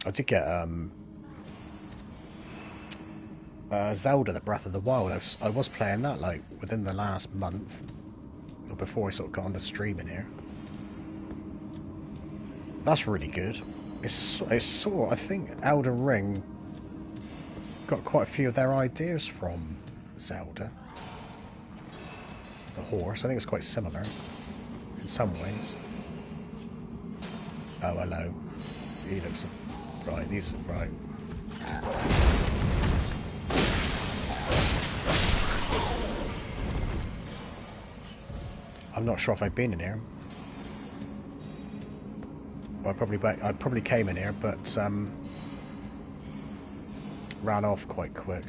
I did get Zelda: The Breath of the Wild. I was playing that like within the last month, or before I sort of got on the streaming here. That's really good. It's sort of, I think Elden Ring got quite a few of their ideas from Zelda. The horse, I think it's quite similar in some ways. Oh, hello. He looks right. These right. I'm not sure if I've been in here. Well, I probably came in here, but ran off quite quick.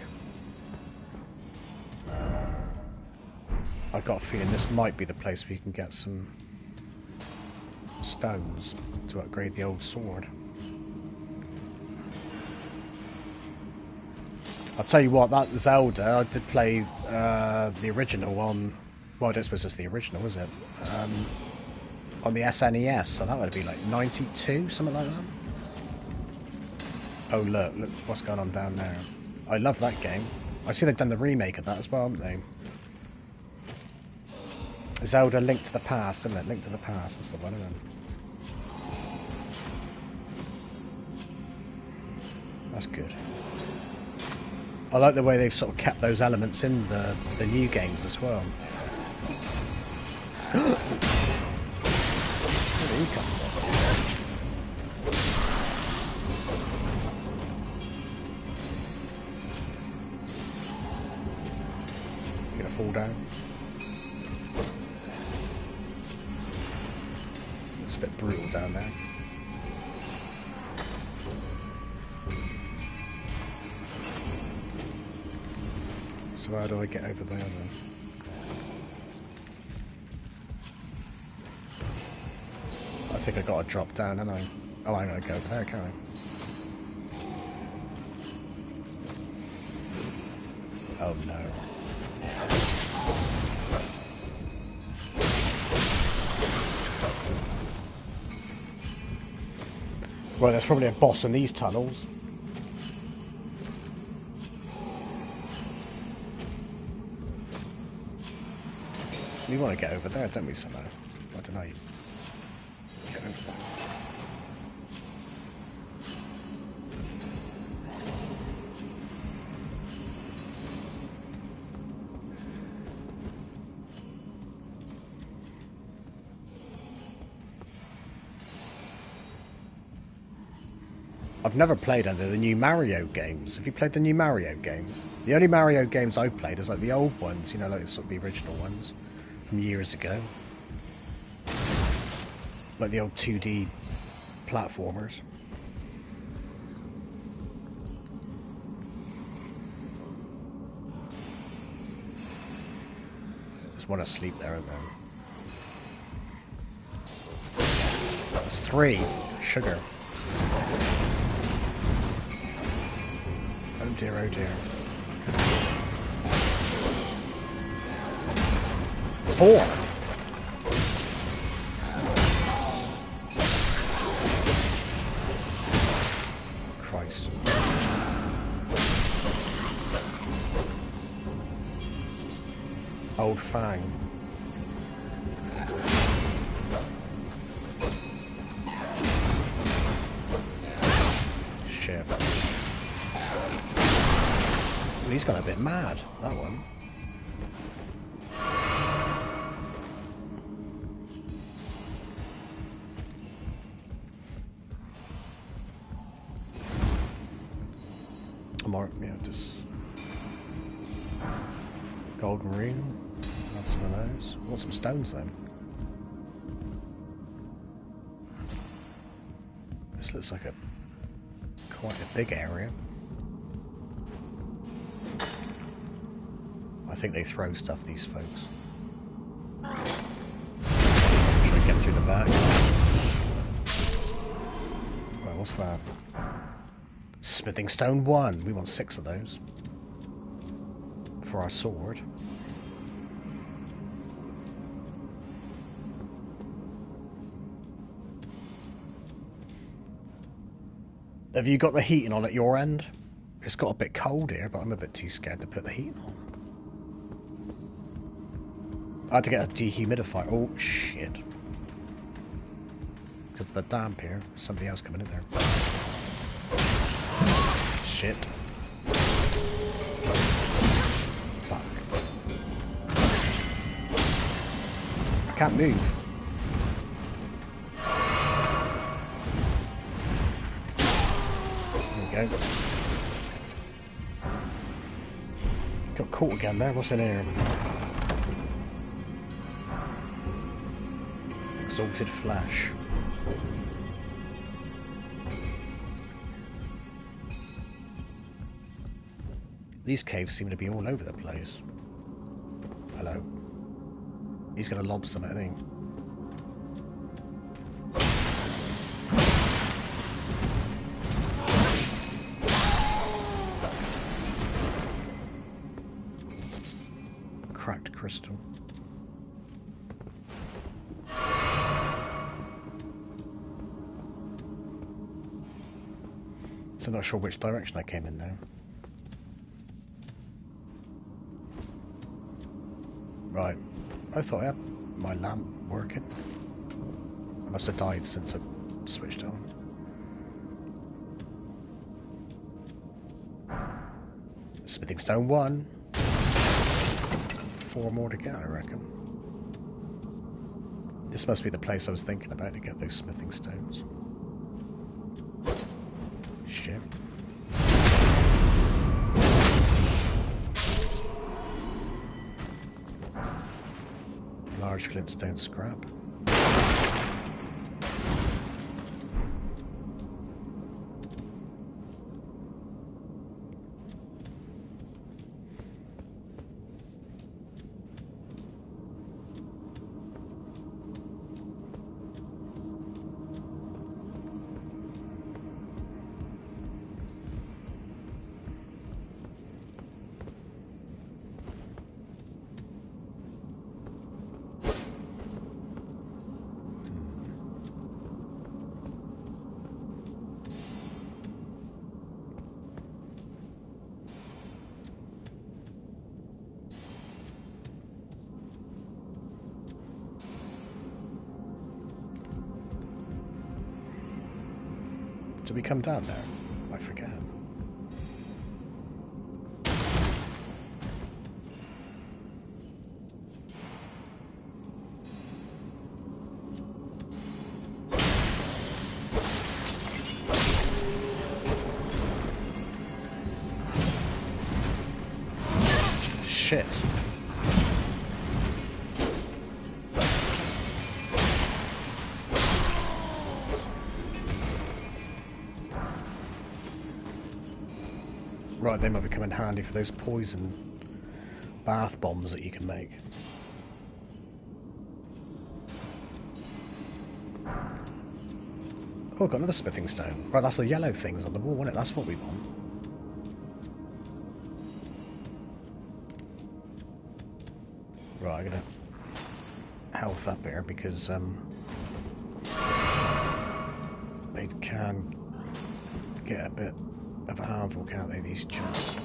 I got a feeling this might be the place where you can get some stones to upgrade the old sword. I'll tell you what, that Zelda, I did play the original on... Well, I don't suppose it's the original, is it? On the SNES, so that would be like 92, something like that. Oh, look what's going on down there. I love that game. I see they've done the remake of that as well, haven't they? Zelda Link to the Past, isn't it? Link to the Past, that's the one, isn't it? That's good. I like the way they've sort of kept those elements in the new games as well. Where did he come from? You gonna fall down? It's a bit brutal down there. So how do I get over there then? I think I got to drop down, haven't I? Oh, I'm going to go over there, can't I? Oh no. Well, there's probably a boss in these tunnels. We want to get over there, don't we, somehow? I don't know. Get over there. I've never played any of the new Mario games. Have you played the new Mario games? The only Mario games I've played is like the old ones, you know, like sort of the original ones from years ago. Like the old 2D platformers. There's one asleep there and then. That's 3. Sugar. Oh dear, oh dear. 4. Christ. Old Fang. Shit. Well, he's got a bit mad, that one. Yeah, just golden ring. Have some of those. I want some stones then. This looks like quite a big area. I think they throw stuff, these folks. Should I get through the back? Well, what's that? Smithing stone 1. We want 6 of those for our sword. Have you got the heating on at your end? It's got a bit cold here, but I'm a bit too scared to put the heating on. I had to get a dehumidifier. Oh, shit. Because of the damp here. Somebody else coming in there. Shit. Fuck. I can't move. There we go. Got caught again there. What's in here? Exalted flesh. These caves seem to be all over the place. Hello. He's gonna lob something, I think. Cracked crystal. So I'm not sure which direction I came in now. Right. I thought I had my lamp working. I must have died since I switched it on. Smithing stone 1. 4 more to get, I reckon. This must be the place I was thinking about to get those smithing stones. Shit. Large glintstone scrap. Did we come down there? I forget. Shit. Right, they might become in handy for those poison bath bombs that you can make. Oh, I've got another smithing stone. Right, that's the yellow things on the wall, isn't it? That's what we want. Right, I'm gonna health up here because they can get a bit of a handful, can't they, these chaps?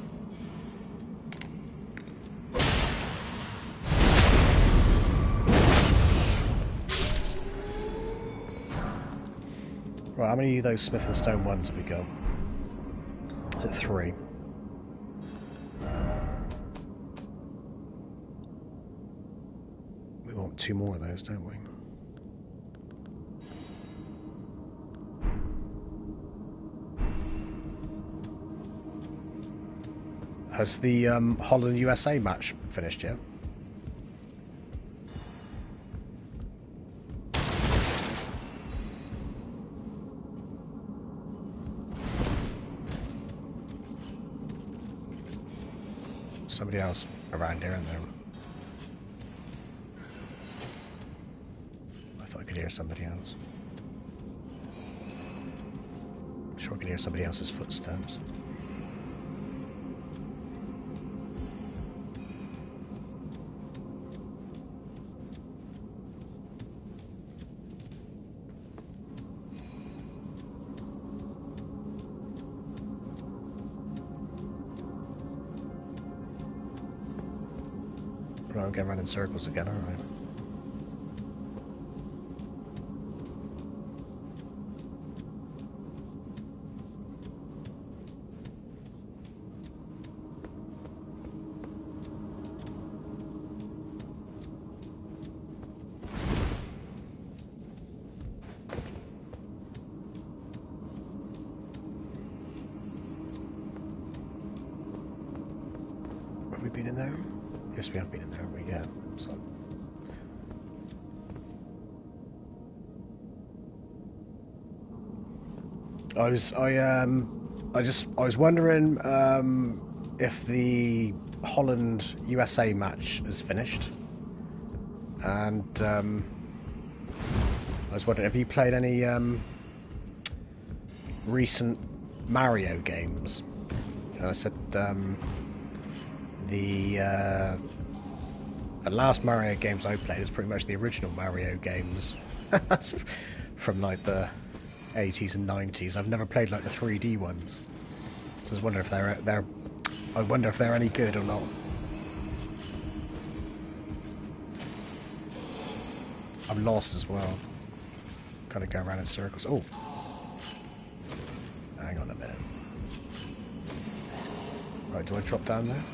Right, how many of those Smith and Stone ones have we got? Is it 3? We want 2 more of those, don't we? Has the Holland USA match finished yet? Somebody else around here, isn't there? I thought I could hear somebody else. I'm sure I could hear somebody else's footsteps. I'm getting around in circles again, aren't I? Have we been in there? Yes, we have been in there, haven't we? Yeah. So. I was wondering if the Holland USA match is finished, and I was wondering, have you played any recent Mario games? And I said the last Mario games I played is pretty much the original Mario games from like the 80s and 90s. I've never played like the 3D ones, so I was wondering if I wonder if they're any good or not. I'm lost as well. Kind of go around in circles. Oh, hang on a minute. Right, do I drop down there?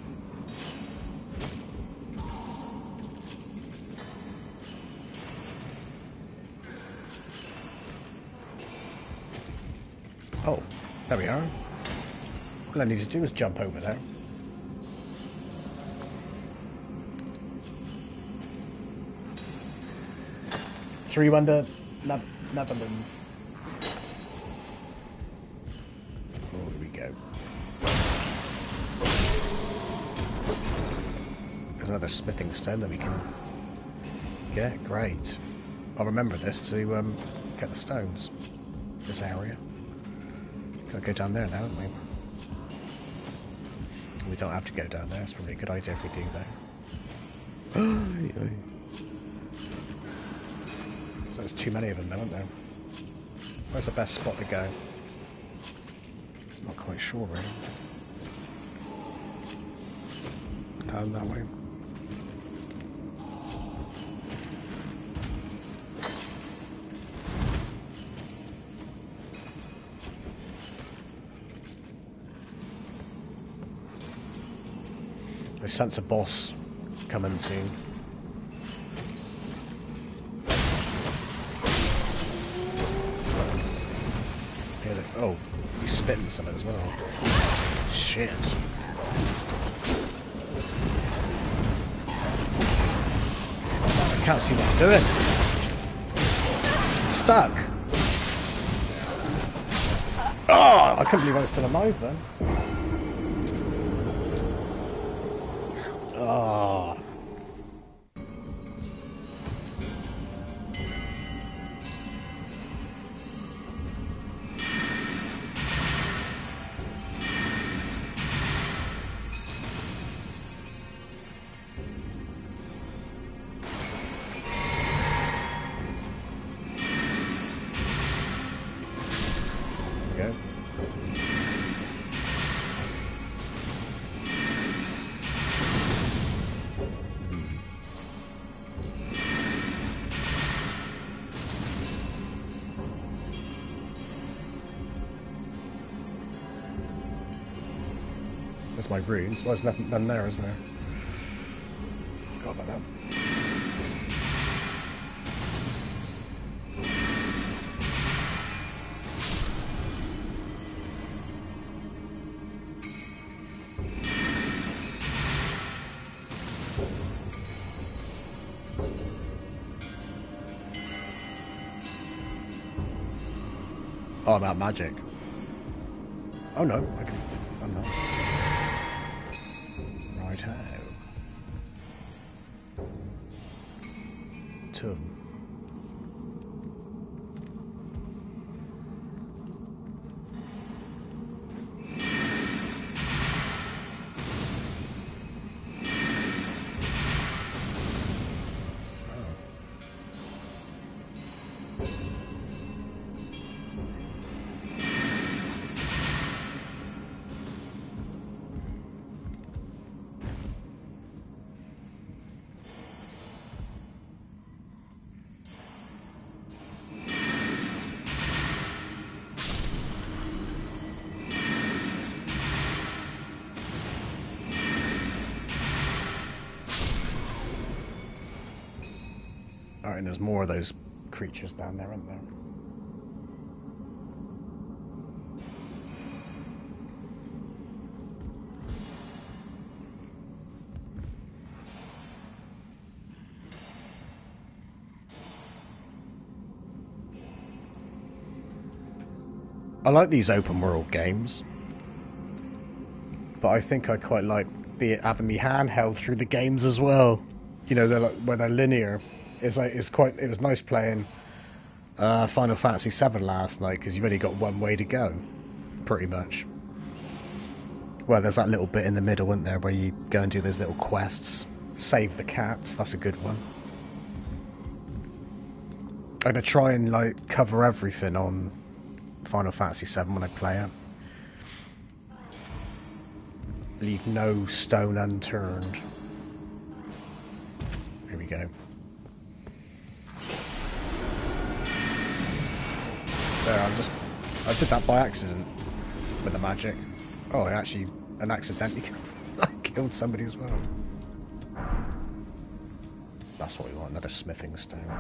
Oh, there we are. All I need to do is jump over there. Three Wonder Netherlands. Oh, here we go. There's another smithing stone that we can get. Great. I'll remember this to get the stones. This area. Gotta go down there now, haven't we? We don't have to go down there. It's probably a good idea if we do that. So there's too many of them, though, aren't there? Where's the best spot to go? Not quite sure, really. Down that way. I sense a boss coming soon. Oh, he's spitting something as well. Shit. I can't see what I'm doing. Stuck. Oh, I couldn't believe I was still alive then. Oh. There we go. That's my runes. Well, there's none there, isn't there? Forgot about that. Oh, about magic. Oh no, I can. I'm not. Righto. Tomb. Alright, and there's more of those creatures down there, aren't there? I like these open world games, but I think I quite like having me handheld through the games as well. You know, they're like, where they're linear. It was nice playing Final Fantasy VII last night because you've only got one way to go, pretty much. Well, there's that little bit in the middle, isn't there, where you go and do those little quests. Save the cats, that's a good one. I'm gonna try and like cover everything on Final Fantasy VII when I play it. Leave no stone unturned. Here we go. There, I did that by accident with the magic. Oh, I actually accidentally killed somebody as well. That's what we want, another smithing stone.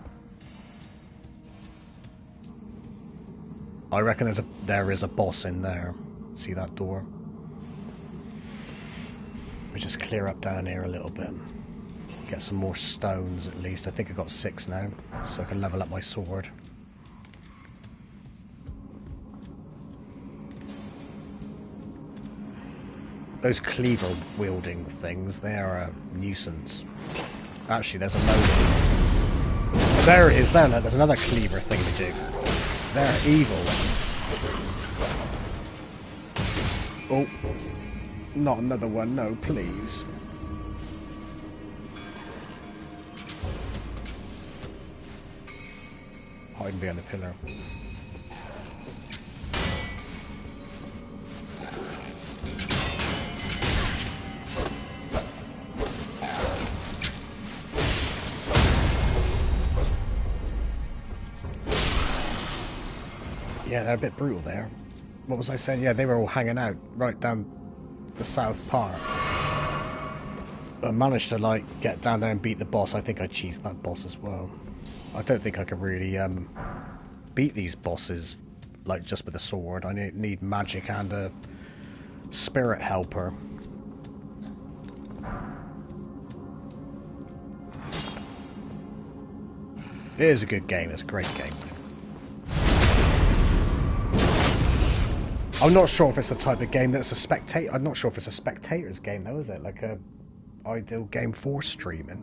I reckon there is a boss in there. See that door? We just clear up down here a little bit. Get some more stones at least. I think I've got 6 now, so I can level up my sword. Those cleaver wielding things, they are a nuisance. Actually, there's a load of them. There it is, there, look, there's another cleaver thing to do. They're evil. Oh, not another one, no, please. Hiding behind the pillar. Yeah, they're a bit brutal there. What was I saying? Yeah, they were all hanging out right down the south part. I managed to like get down there and beat the boss. I think I cheesed that boss as well. I don't think I could really beat these bosses like just with a sword. I need magic and a spirit helper. It is a good game. It's a great game. I'm not sure if it's a type of game that's a spectator. I'm not sure if it's a spectator's game though, is it? Like a ideal game for streaming.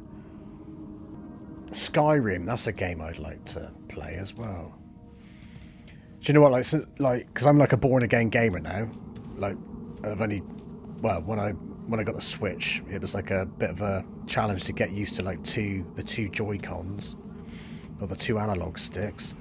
Skyrim, that's a game I'd like to play as well. Do you know what? Like, because I'm like a born again gamer now. Like, I've only, well, when I got the Switch, it was like a bit of a challenge to get used to like the two Joy-Cons or the 2 analog sticks.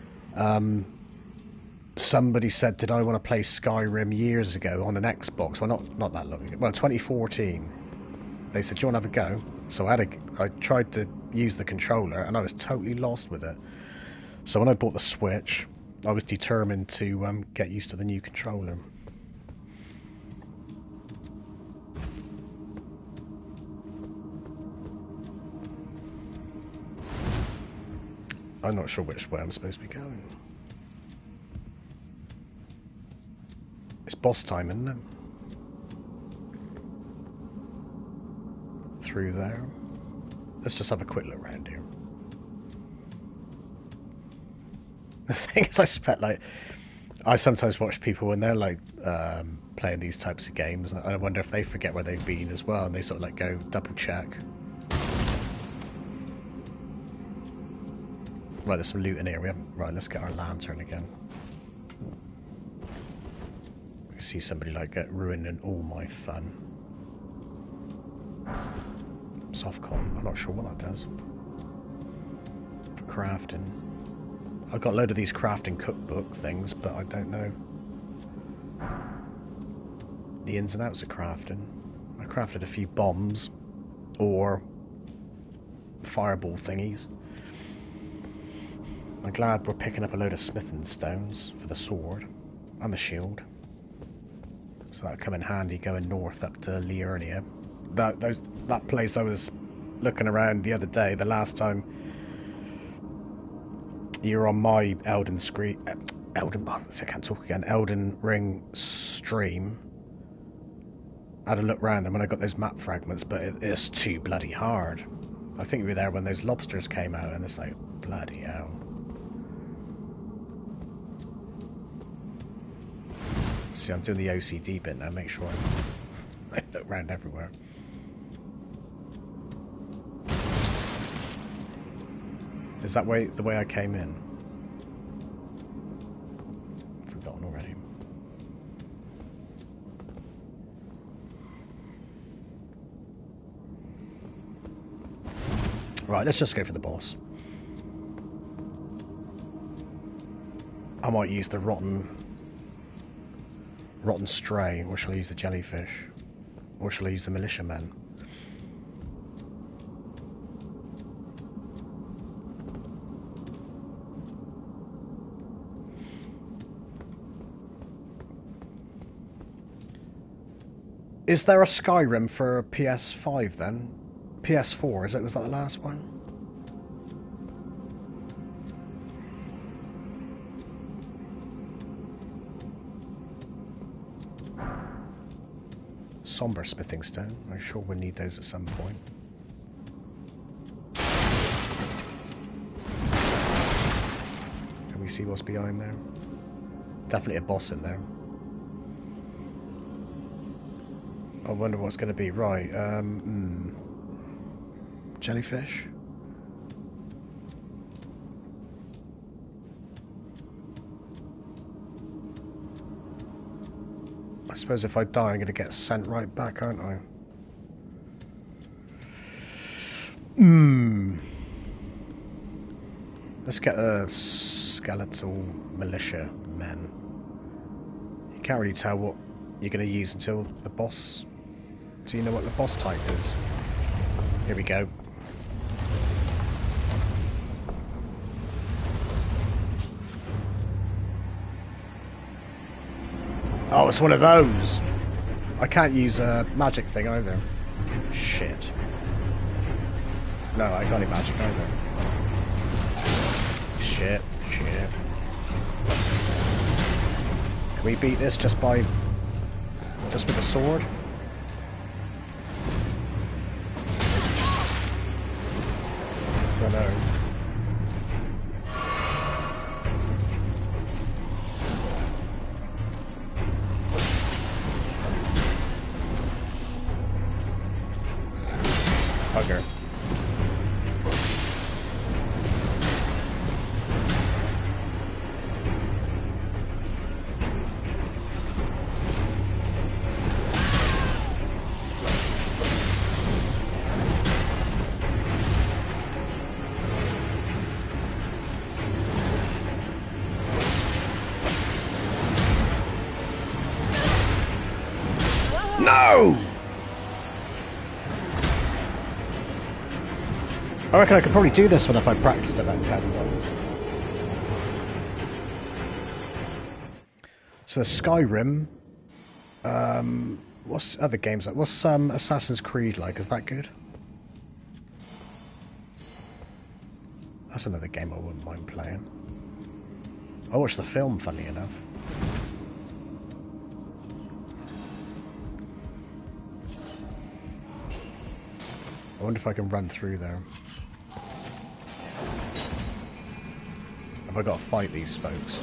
Somebody said, did I want to play Skyrim years ago on an Xbox? Well, not that long ago. Well, 2014. They said, do you want to have a go? So I tried to use the controller, and I was totally lost with it. So when I bought the Switch, I was determined to get used to the new controller. I'm not sure which way I'm supposed to be going. It's boss time, isn't it? Through there. Let's just have a quick look around here. The thing is, I sometimes watch people when they're like playing these types of games, and I wonder if they forget where they've been as well, and they sort of like go double check. Right, there's some loot in here. Right, let's get our lantern again. I see somebody like ruining all my fun. Softcon, I'm not sure what that does. For crafting. I've got a load of these crafting cookbook things, but I don't know the ins and outs of crafting. I crafted a few bombs or fireball thingies. I'm glad we're picking up a load of smithing stones for the sword and the shield. So that'll come in handy going north up to Liurnia. That place I was looking around the other day, the last time You're on my Elden screen. Elden. I can't talk again. Elden Ring stream. I had a look round, and when I got those map fragments, but it's too bloody hard. I think we were there when those lobsters came out, and it's like bloody hell. See, I'm doing the OCD bit now. Make sure I look round everywhere. Is that the way I came in? Forgotten already. Right, let's just go for the boss. I might use the rotten stray, or shall I use the jellyfish? Or shall I use the militiamen? Is there a Skyrim for PS5 then? PS4, was that the last one? Somber smithing stone. I'm sure we'll need those at some point. Can we see what's behind there? Definitely a boss in there. I wonder what's going to be. Right, jellyfish? I suppose if I die I'm going to get sent right back, aren't I? Let's get a skeletal militia men. You can't really tell what you're going to use until the boss. Do you know what the boss type is? Here we go. Oh, it's one of those. I can't use a magic thing either. Shit. No, I can't do magic either. Shit. Can we beat this just with a sword? I don't know. Bugger. No! I reckon I could probably do this one if I practiced it about 10 times. So Skyrim, what's other games like? What's Assassin's Creed like? Is that good? That's another game I wouldn't mind playing. I watched the film, funny enough. I wonder if I can run through there. Have I got to fight these folks?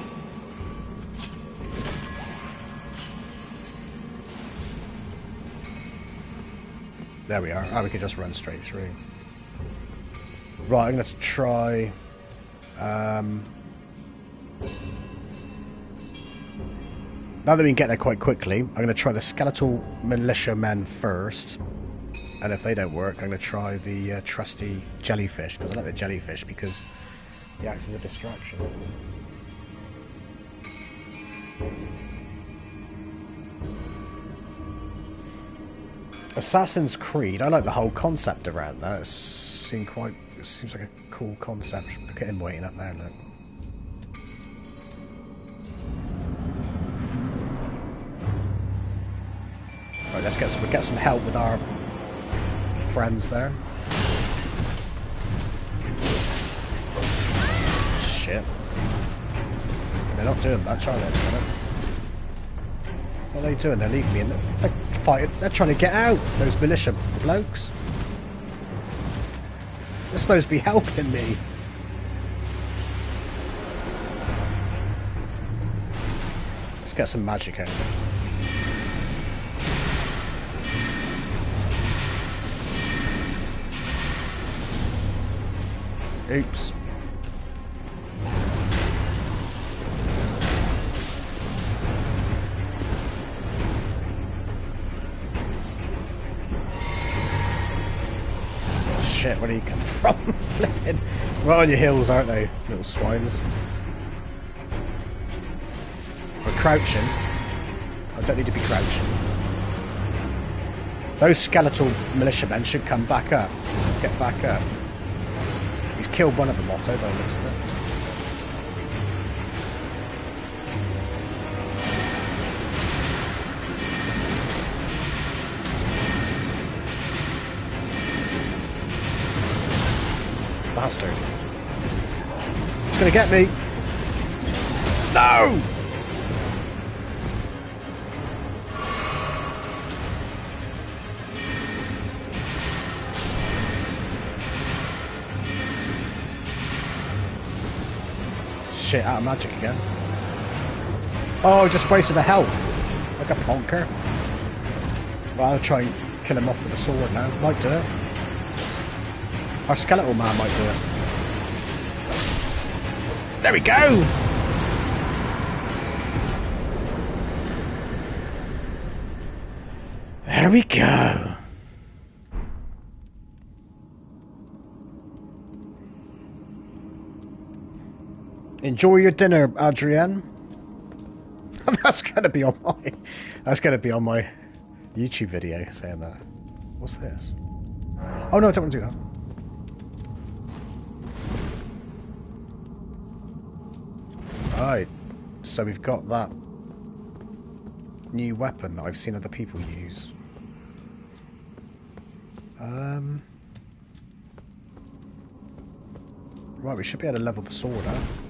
There we are. Oh, we can just run straight through. Right, I'm going to try... now that we can get there quite quickly, I'm going to try the skeletal militiamen first. And if they don't work, I'm going to try the trusty jellyfish, because I like the jellyfish because he acts as a distraction. Assassin's Creed, I like the whole concept around that. It seems like a cool concept. Look at him waiting up there, look. Right, let's get some help with our friends there. shit. They're not doing much, are they? What are they doing? They're leaving me in. They're fighting. They're trying to get out. Those militia blokes. They're supposed to be helping me. Let's get some magic out of it. Oops. Shit, where do you come from? Flipping. Right on your heels, aren't they, little swines? We're crouching. I don't need to be crouching. Those skeletal militiamen should come back up. Get back up. He's killed one of them off, though, by the looks of it. Bastard. It's gonna get me. No! Shit, out of magic again. Oh, just wasted a health. Like a plonker. Well, I'll try and kill him off with a sword now. Might do it. Our skeletal man might do it. There we go! There we go! Enjoy your dinner, Adrienne. That's gonna be on my YouTube video saying that. What's this? Oh no, I don't want to do that. Right, so we've got that new weapon that I've seen other people use. Right, we should be able to level the sword up.